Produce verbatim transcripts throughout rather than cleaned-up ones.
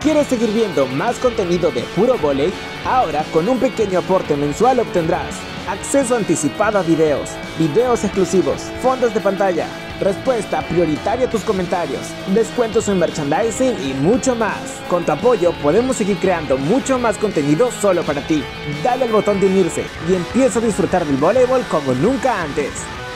¿Quieres seguir viendo más contenido de puro vóley? Ahora, con un pequeño aporte mensual obtendrás acceso anticipado a videos, videos exclusivos, fondos de pantalla, respuesta prioritaria a tus comentarios, descuentos en merchandising y mucho más. Con tu apoyo podemos seguir creando mucho más contenido solo para ti. Dale al botón de unirse y empieza a disfrutar del voleibol como nunca antes.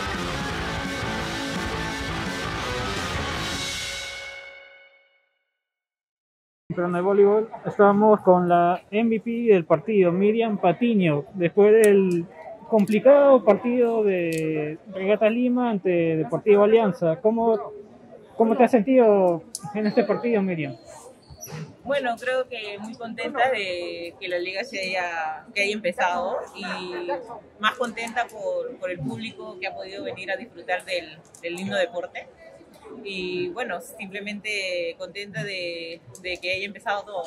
Pero en el voleibol estábamos con la M V P del partido, Miriam Patiño, después del complicado partido de Regatas Lima ante Deportivo Alianza. ¿Cómo, cómo te has sentido en este partido, Miriam? Bueno, creo que muy contenta de que la liga se haya, que haya empezado y más contenta por, por el público que ha podido venir a disfrutar del, del lindo deporte. Y bueno, simplemente contenta de, de que haya empezado todo,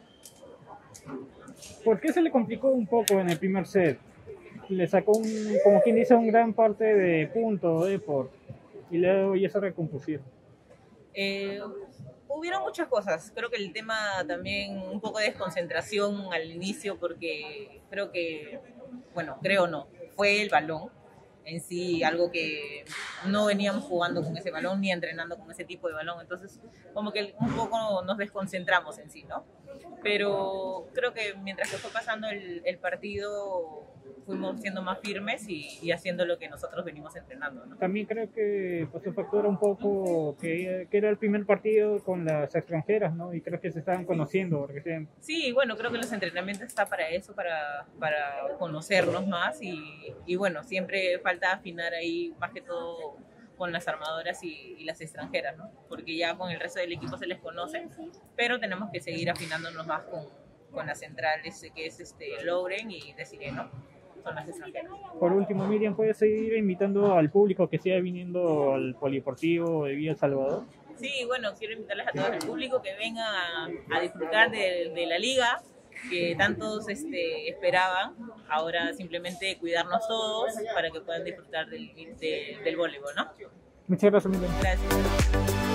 ¿no? ¿Por qué se le complicó un poco en el primer set? Le sacó, un, como quien dice, un gran parte de puntos de Deport y luego ya se recompusieron. Eh, hubieron muchas cosas. Creo que el tema también un poco de desconcentración al inicio porque creo que, bueno, creo no, fue el balón en sí, algo que no veníamos jugando con ese balón ni entrenando con ese tipo de balón, entonces como que un poco nos desconcentramos en sí, ¿no? Pero creo que mientras que fue pasando el, el partido fuimos siendo más firmes y, y haciendo lo que nosotros venimos entrenando, ¿no? También creo que pasó factura un poco que, que era el primer partido con las extranjeras, ¿no? Y creo que se estaban conociendo. Porque se... Sí, bueno, creo que los entrenamientos están para eso, para, para conocernos más y, y bueno, siempre falta afinar ahí más que todo con las armadoras y, y las extranjeras, ¿no? Porque ya con el resto del equipo se les conoce, pero tenemos que seguir afinándonos más con, con las centrales, que es este Lauren y Desiree, ¿no? Son las extranjeras. Por último, Miriam, ¿puedes seguir invitando al público que siga viniendo al Polideportivo de Villa El Salvador? Sí, bueno, quiero invitarles a todo el público que venga a, a disfrutar de, de la liga que tantos este, esperaban. Ahora simplemente cuidarnos todos para que puedan disfrutar del, del, del voleibol, ¿no? Muchas gracias, Miriam. Gracias.